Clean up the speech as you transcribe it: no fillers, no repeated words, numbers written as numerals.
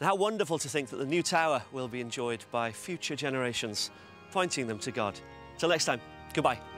And how wonderful to think that the new tower will be enjoyed by future generations, pointing them to God. Till next time, goodbye.